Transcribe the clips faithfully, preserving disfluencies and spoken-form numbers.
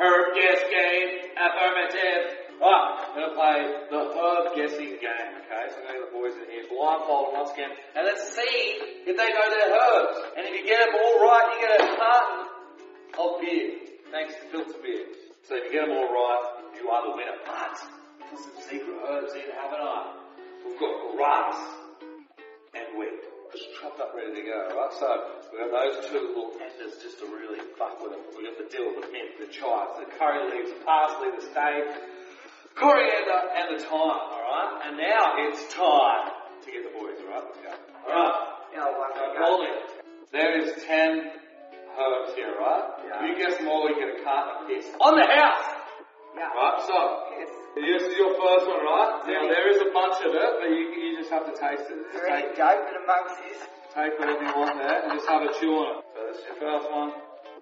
Herb guess game. Affirmative. Right, I'm going to play the herb guessing game, okay? So I'm going to get the boys in here, blindfolded once again, and let's see if they know their herbs. And if you get them all right, you get a carton of beer, thanks to Filter Beer. So if you get them all right, you are the winner. But, put some secret herbs in, haven't I? We've got grass and wheat, just chopped up, ready to go, right? So we've got those two little enders just to really fuck with them. We've got the dill, the mint, the chives, the curry leaves, the parsley, the steak, coriander and the thyme, alright? And now it's time to get the boys, alright? Let's go. Alright. Yeah, one So Paulie, there is ten herbs here, right? Yeah. You guess them all, you get a carton of piss. On the house! Yeah. Right, so, Yes. this is your first one, right? Now there is a bunch of it, but you, you just have to taste it. Just Very take, dope in amongst this. take whatever you want there and just have a chew on it. So this is your first one.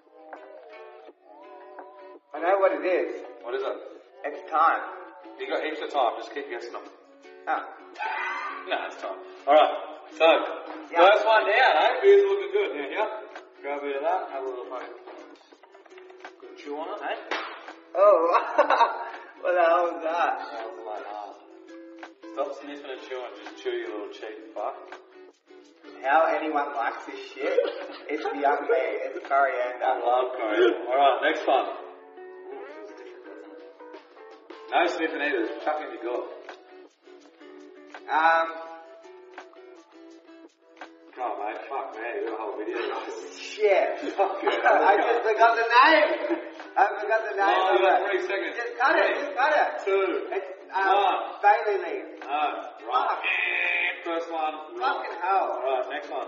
I know what it is. What is it? It's time. You got heaps of time, just keep guessing them. Oh. No, it's time. Alright, so, Yeah. first one down, eh? Beer's looking good. Here, here. Grab a bit of that, have a little fucking good chew on it, eh? Oh. What the hell was that? That was like hard. Stop sniffing and chewing, just chew you little cheap fuck. How anyone likes this shit? It's beyond me. It's I coriander. love coriander. Alright, next one. Ooh, feels different, doesn't it? No sniffing either, just chuck in your gut. Um. Come on, mate, fuck man, you got a whole video. Shit. Fuck yeah. I just forgot the name. I forgot the name Oh, of you got it. three seconds. Just cut it. Just cut it. Two. It's um, One. Bailey leaf. No, right. Fuck. First one. Right. Fucking hell. Alright, next one.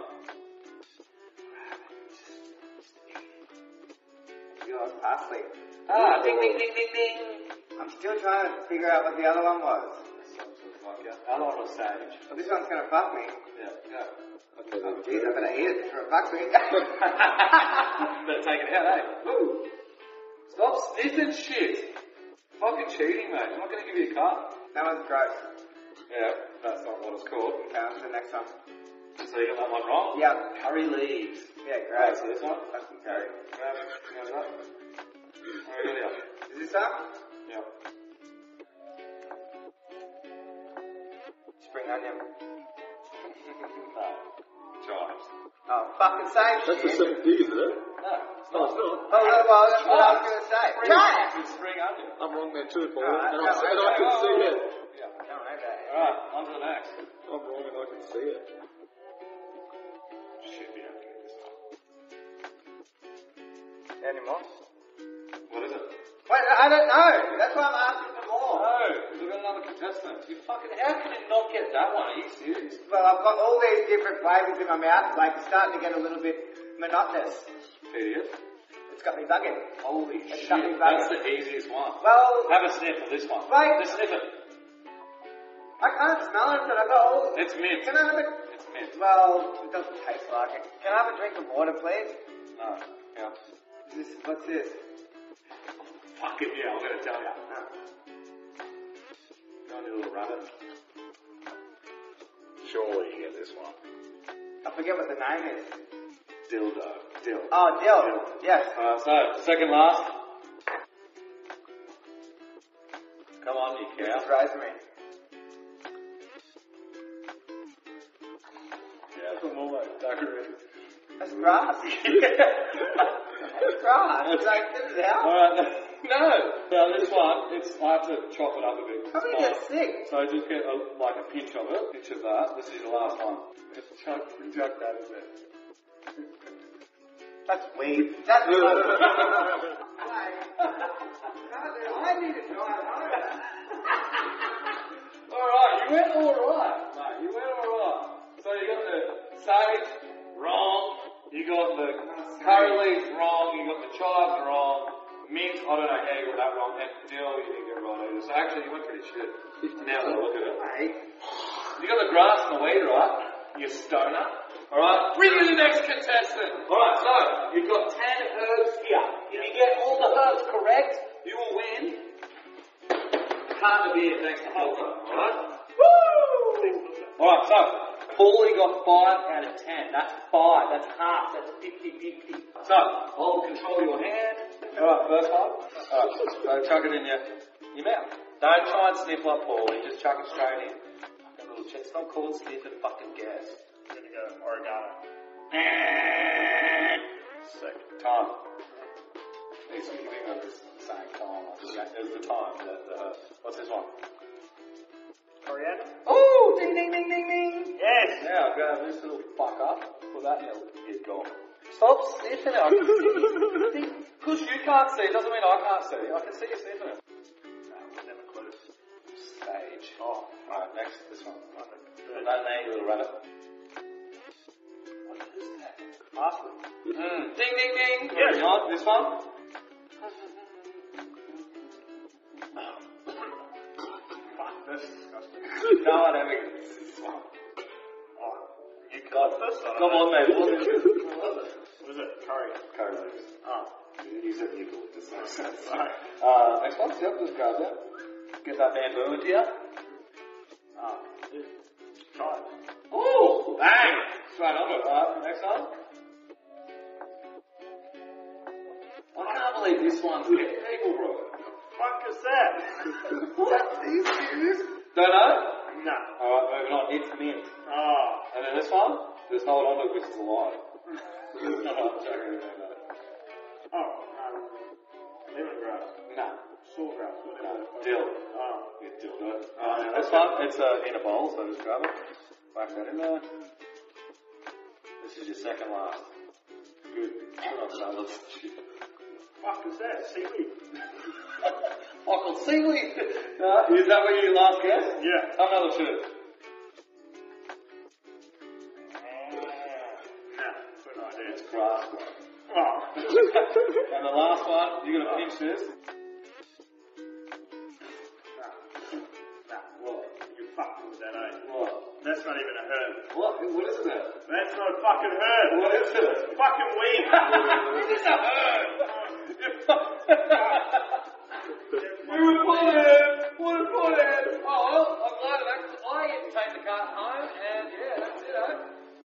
You got parsley. Ah, ding, ding, ding, ding, ding. I'm still trying to figure out what the other one was. Fuck yeah. Other one was sage. Well, this one's gonna fuck me. Yeah, go. Oh, jeez, I better eat it before it fucks me. Better take it out, eh? Woo. Stop sniffing shit. Fucking cheating, mate. I'm not going to give you a cut. That one's gross. Yeah, that's not what it's called. Okay, on to the next one. So you got that one wrong? Yeah. Curry leaves. Yeah, Right, great. so this one. That's some curry. Grab it. Grab that. There you go. Is this up? Yeah. Spring onion. No. Chives. Oh, fucking same That's the shit. same thing, isn't it? No. Oh, it's not. Oh, well, well, that's what I was gonna say. Spring Try onion. it! It's spring onion. I'm wrong there too, Paul. Alright, and, no, I, and I okay. can see it. Yeah. I don't know that. Alright, on to the next. I'm wrong and I can see it. Should be able to get this one. Any more? What is it? Wait, I don't know. That's why I'm asking for more. No, we've got another contestant. You fucking, how can you not get that one? Are you serious? Well, I've got all these different flavors in my mouth, like it's starting to get a little bit monotonous. Tedious. It's got me bugging. Holy It's shit, got me that's bugging. the easiest one. Well, Have a sniff of this one. Right. Just sniff it. I can't smell it, but I've got all. It's mint. Can I have a? It's mint. Well, it doesn't taste like it. Can I have a drink of water, please? No. Yeah. This, what's this? Fucking yeah, I'm gonna tell you. Oh. Go on, you little rabbit. Surely you get this one. I forget what the name is. Dildo. Dill. Oh, dill. Dill. Yes. Alright, so, second last. Come on, you cow. It's rosemary. Yeah, some more like daiquiri. That's grass. That's grass. Should I spit it out? Alright, no. Now this one, it's, I have to chop it up a bit. I'm gonna get sick. So just get a, like a pinch of it, pinch of that. This is the last one. Just chuck, chuck that in there. That's weed. That's weed. I need to try it home. Alright, you went alright, mate. You went alright. So you got the sage wrong, you got the curry leaves wrong, you got the chives wrong, mint, I don't know how you got that wrong, and dill you didn't get right either. So actually you went pretty shit. Now that I look at it. Mate. You got the grass and the weed right, you stoner. Alright, bring in the next contestant. Alright, so you've got ten herbs here. If you get all the herbs correct, you will win carton of beer thanks to Holger. Alright? Woo! Alright, so Paulie got five out of ten. That's five. That's half. That's fifty fifty. So I'll control your hand. Alright, first one. Alright, so chuck it in your, your mouth. Don't try and sniff like Paul, you just chuck it straight in. Fucking little chest, it's not called sniff and fucking gas. I'm gonna go oregano. Second time. These are giving at the same time. There's the time. The, the, what's this one? Coriander? Oh, ding, ding, ding, ding, ding. Yes! Now, grab this little fuck up. Put that in your head gone. Stop sniffing it. I can see. Because you can't see, it doesn't mean I can't see. I can see you sniffing it. No, never close. Stage. Oh, alright, next, this one. Put that in there, you little rabbit. What is that? Parsley. Mm. Ding, ding, ding. Yes. Moving on, this one. Fuck, that's disgusting. No one ever gets this one. Oh, you got this? Come on, mate. What is it? What is it? What is it? Curry. Curry leaves. Oh. You said eucalyptus. No sense. Sorry. Uh, next one. Yep, just grab that. Get that bamboo into you. Oh. Try it. Ooh! Bang! Straight on it. Alright, next one. I can't believe this one's getting people, bro. Fuck is that? What? Are you serious? Don't know? No. Alright, moving on. It's mint. Oh. And then this one, just hold on to it because it's alive. No, I'm joking. No, no. Oh, um, lemongrass. No. Sawgrass, No. whatever. Dill. Oh. Yeah, dill, do it. Alright, this one, it's uh, in a bowl, so just grab it. Whack that in there. This is your second last. Good. Good on salads. Fuck is that? Seaweed? Michael seaweed. Uh, is that what you last guess? Yeah. Have another two. No, good idea. It's grass, bro. Oh. And the last one, you're gonna pinch this. No. No. What? You fucking with that, eh? What? That's not even a herb. What? What is that? That's not a fucking herb. What is it? Fucking weed. It is a herb.